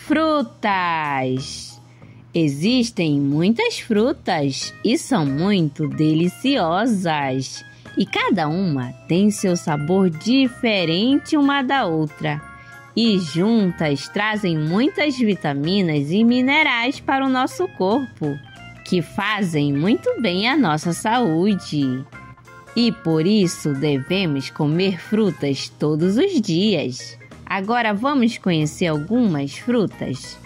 Frutas. Existem muitas frutas e são muito deliciosas. E cada uma tem seu sabor diferente uma da outra. E juntas trazem muitas vitaminas e minerais para o nosso corpo, que fazem muito bem à nossa saúde. E por isso devemos comer frutas todos os dias. Agora vamos conhecer algumas frutas.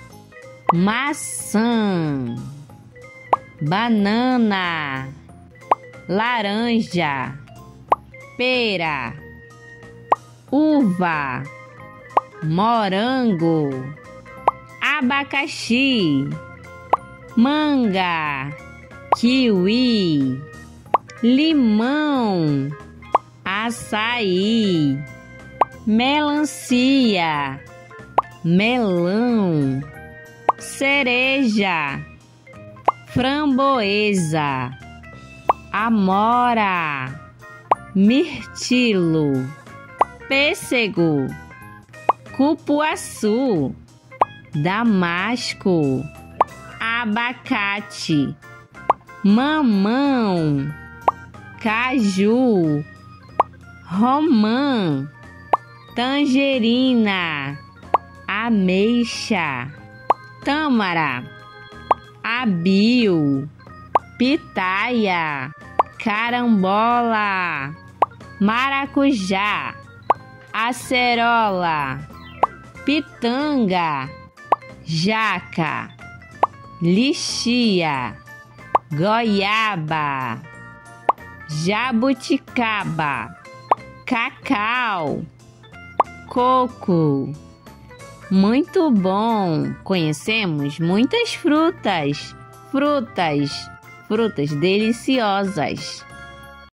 Maçã, banana, laranja, pera, uva, morango, abacaxi, manga, kiwi, limão, açaí, melancia, melão, cereja, framboesa, amora, mirtilo, pêssego, cupuaçu, damasco, abacate, mamão, caju, romã, tangerina, ameixa, tâmara, abio, pitaia, carambola, maracujá, acerola, pitanga, jaca, lixia, goiaba, jabuticaba, cacau, coco. Muito bom! Conhecemos muitas frutas deliciosas.